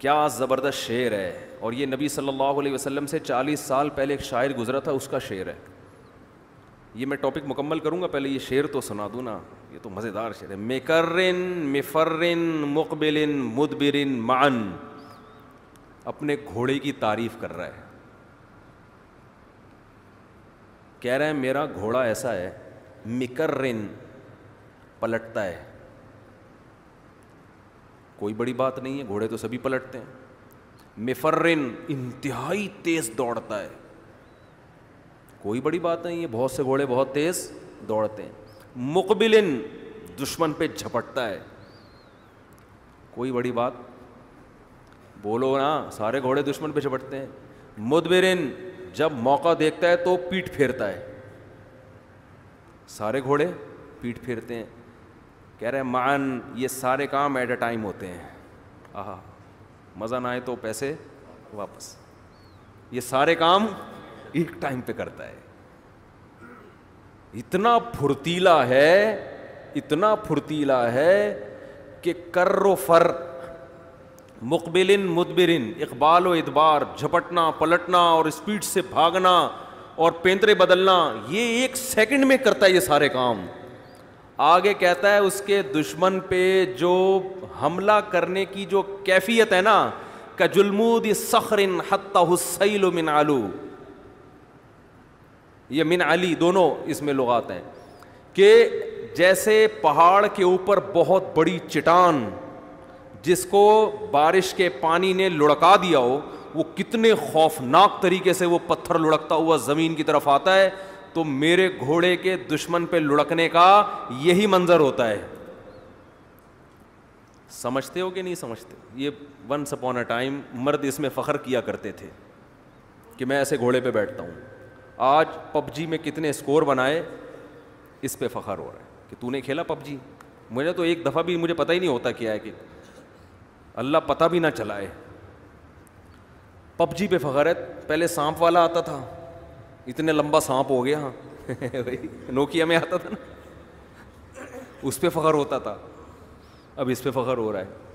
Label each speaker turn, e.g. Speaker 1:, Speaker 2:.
Speaker 1: کیا زبردست شعر ہے. اور یہ نبی صلی اللہ علیہ وسلم سے 40 سال پہلے ایک شاعر گزرا تھا, اس کا شعر ہے. یہ میں ٹاپک مکمل کروں گا, پہلے یہ شعر تو سنا دوں نا, یہ تو مزیدار شعر ہے. مکرن مفرن مقبل مدبر معن, اپنے گھوڑے کی تعریف کر رہا ہے. کہہ رہا ہے میرا گھوڑا ایسا ہے, مکرن پلٹتا ہے, کوئی بڑی بات نہیں ہے, گھوڑے تو سبھی پلٹتے ہیں. مفرن انتہائی تیز دوڑتا ہے, کوئی بڑی بات نہیں ہے, بہت سے گھوڑے بہت تیز دوڑتے ہیں. مقبلن دشمن پہ جھپٹتا ہے, کوئی بڑی بات, بولو نا سارے گھوڑے دشمن پہ جھپٹتے ہیں. مدبرن جب موقع دیکھتا ہے تو پیٹ پھیرتا ہے, سارے گھوڑے پیٹ پھیرتے ہیں. کہہ رہے ہیں معن, یہ سارے کام ایٹ اے ٹائم ہوتے ہیں. آہا, مزہ نہ آئے تو پیسے واپس, یہ سارے کام ایک ٹائم پہ کرتا ہے. اتنا پھرتیلا ہے, اتنا پھرتیلا ہے کہ کر و فر, مقبلن مدبرن, اقبال و ادبار, جھپٹنا پلٹنا اور اسپیڈ سے بھاگنا اور پینترے بدلنا, یہ 1 سیکنڈ میں کرتا ہے یہ سارے کام. آگے کہتا ہے اس کے دشمن پہ جو حملہ کرنے کی جو کیفیت ہے نا, کجلمود صخر حتہ السیل من علو, یہ من علی دونوں اس میں لغات ہیں, کہ جیسے پہاڑ کے اوپر بہت بڑی چٹان جس کو بارش کے پانی نے لڑکا دیا ہو, وہ کتنے خوفناک طریقے سے وہ پتھر لڑکتا ہوا زمین کی طرف آتا ہے, تو میرے گھوڑے کے دشمن پہ لڑکنے کا یہی منظر ہوتا ہے. سمجھتے ہو کہ نہیں سمجھتے؟ یہ ونس اپون اے ٹائم مرد اس میں فخر کیا کرتے تھے کہ میں ایسے گھوڑے پہ بیٹھتا ہوں. آج پب جی میں کتنے اسکور بنائے, اس پہ فخر ہو رہا ہے کہ تو نے کھیلا پب جی. مجھے تو ایک دفعہ بھی مجھے پتہ ہی نہیں ہوتا کیا ہے, کہ اللہ پتہ بھی نہ چلائے. پب جی پہ فخر ہے. پہلے سانپ والا آتا تھا, اتنے لمبا سانپ ہو گیا, نوکیا میں آتا تھا نا, اس پہ فخر ہوتا تھا, اب اس پہ فخر ہو رہا ہے.